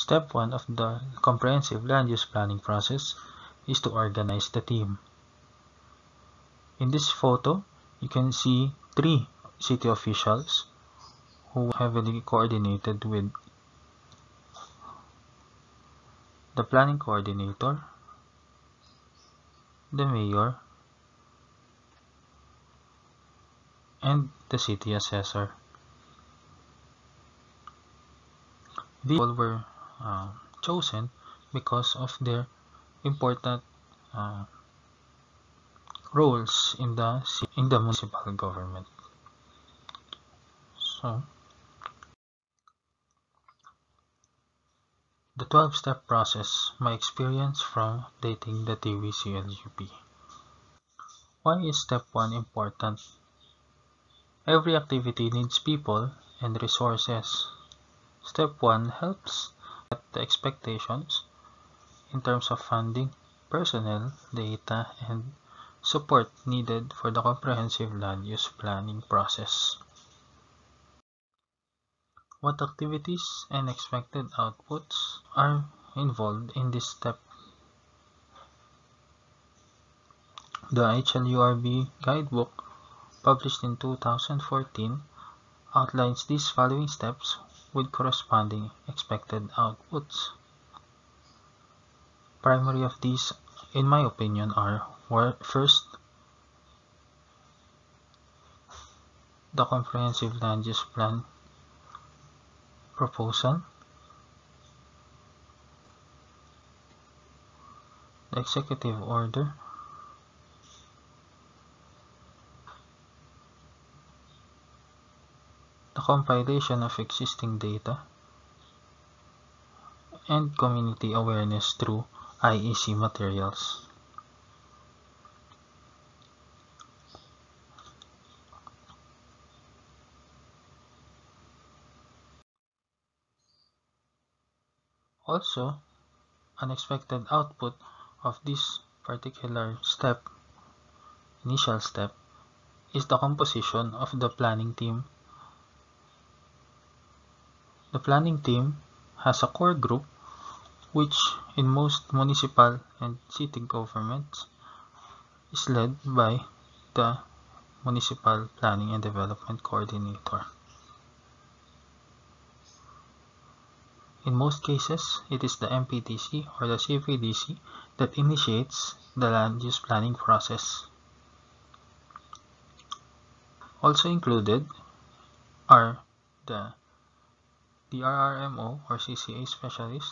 Step 1 of the comprehensive land use planning process is to organize the team. In this photo, you can see 3 city officials who heavily coordinated with the planning coordinator, the mayor, and the city assessor. These people were chosen because of their important roles in the municipal government. So, the 12-step process, my experience from dating the Tiwi CLUP. Why is step 1 important? Every activity needs people and resources. Step 1 helps set the expectations in terms of funding, personnel, data, and support needed for the comprehensive land use planning process. What activities and expected outputs are involved in this step? The CLUP Guidebook, published in 2014, outlines these following steps with corresponding expected outputs. Primary of these, in my opinion, are first, the comprehensive land use plan proposal, the executive order, the compilation of existing data, and community awareness through IEC materials. Also, an expected output of this particular step, initial step, is the composition of the planning team. The planning team has a core group which in most municipal and city governments is led by the Municipal Planning and Development Coordinator. In most cases, it is the MPDC or the CPDC that initiates the land use planning process. Also included are the RRMO or CCA specialist,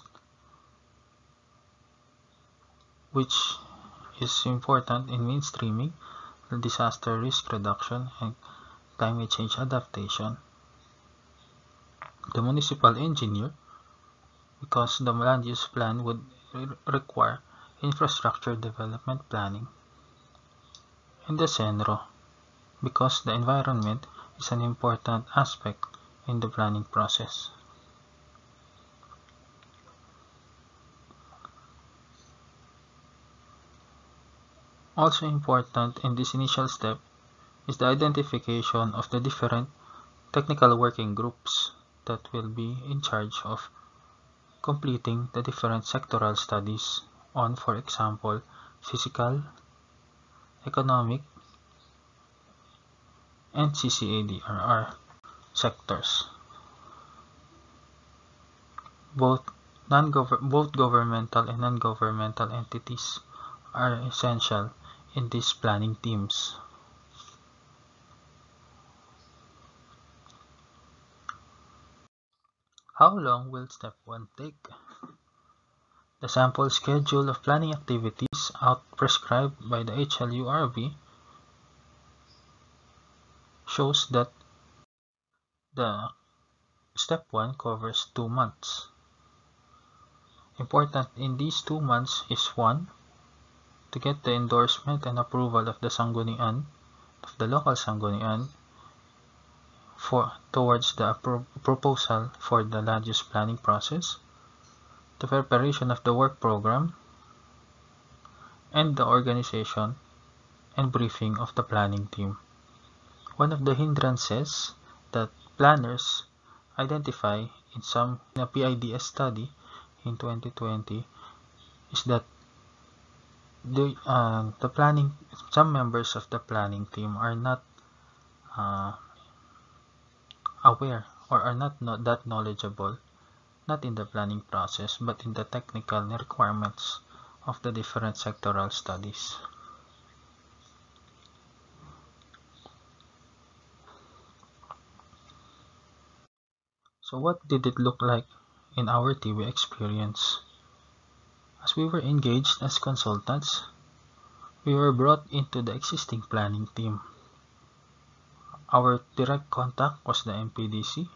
which is important in mainstreaming the disaster risk reduction and climate change adaptation. The municipal engineer, because the land use plan would require infrastructure development planning. And the CENRO, because the environment is an important aspect in the planning process. Also important in this initial step is the identification of the different technical working groups that will be in charge of completing the different sectoral studies on, for example, physical, economic, and CCADRR sectors. Both governmental and non-governmental entities are essential in these planning teams. How long will step 1 take? The sample schedule of planning activities prescribed by the CLUP shows that the step 1 covers 2 months. Important in these 2 months is 1, to get the endorsement and approval of the Sanggunian, of the local Sanggunian, towards the proposal for the land use planning process, the preparation of the work program, and the organization and briefing of the planning team. One of the hindrances that planners identify in a PIDS study in 2020 is that some members of the planning team are not aware or are not that knowledgeable, not in the planning process, but in the technical requirements of the different sectoral studies. So what did it look like in our Tiwi experience? As we were engaged as consultants, we were brought into the existing planning team. Our direct contact was the MPDC,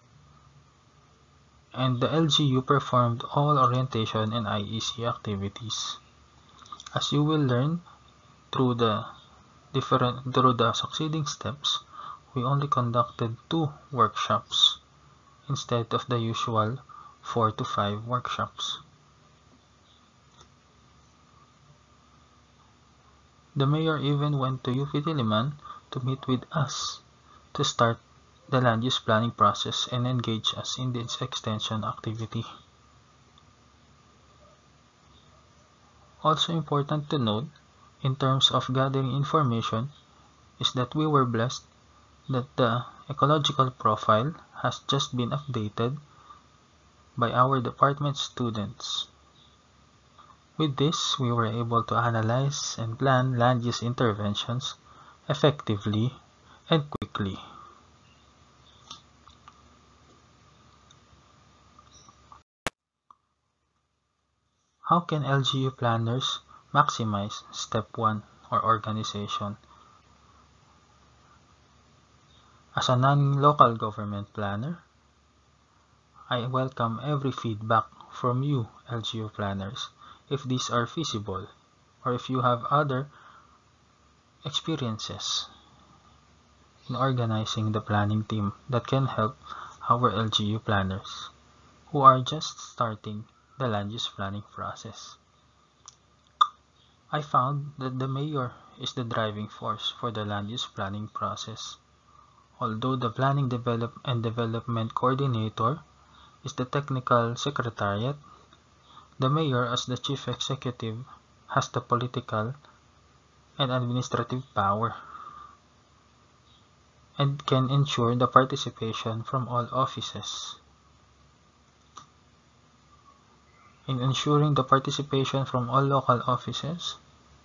and the LGU performed all orientation and IEC activities. As you will learn through the succeeding steps, we only conducted 2 workshops instead of the usual 4 to 5 workshops. The mayor even went to UP Diliman to meet with us to start the land use planning process and engage us in this extension activity. Also important to note in terms of gathering information is that we were blessed that the ecological profile has just been updated by our department students. With this, we were able to analyze and plan land use interventions effectively and quickly. How can LGU planners maximize Step 1 or organization? As a non-local government planner, I welcome every feedback from you LGU planners if these are feasible or if you have other experiences in organizing the planning team that can help our LGU planners who are just starting the land use planning process. I found that the mayor is the driving force for the land use planning process. Although the planning development coordinator is the technical secretariat, the mayor as the chief executive has the political and administrative power and can ensure the participation from all offices. In ensuring the participation from all local offices,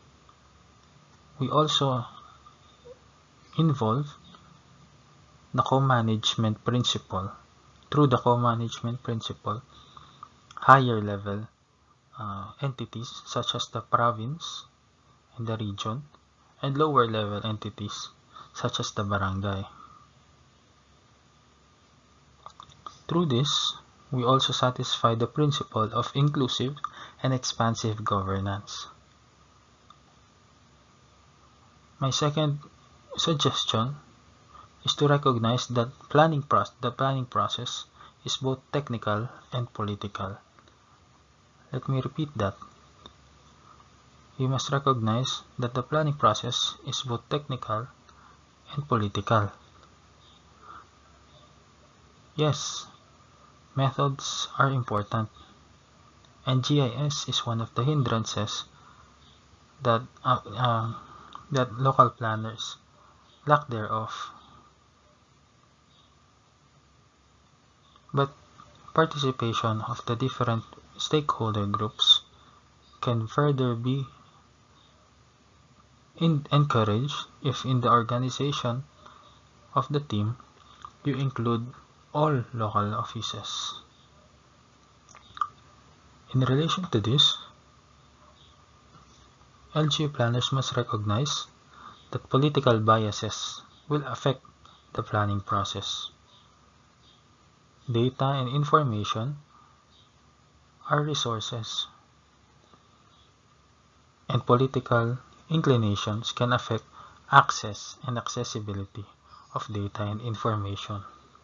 we also involve the co-management principle. Through the co-management principle, higher level entities such as the province and the region, and lower level entities such as the barangay. Through this, we also satisfy the principle of inclusive and expansive governance. My second suggestion is to recognize that the planning process is both technical and political. Let me repeat that. You must recognize that the planning process is both technical and political. Yes, methods are important, and GIS is one of the hindrances that local planners lack thereof. But participation of the different stakeholder groups can further be encouraged if in the organization of the team you include all local offices. In relation to this, LGU planners must recognize that political biases will affect the planning process. Data and information are resources, and political inclinations can affect access and accessibility of data and information.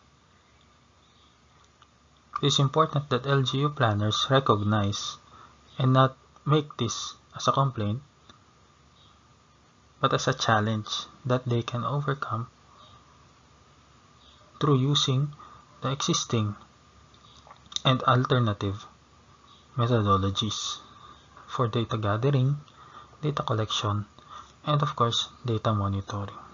It is important that LGU planners recognize and not make this as a complaint, but as a challenge that they can overcome through using the existing and alternative methodologies for data gathering, data collection, and of course, data monitoring.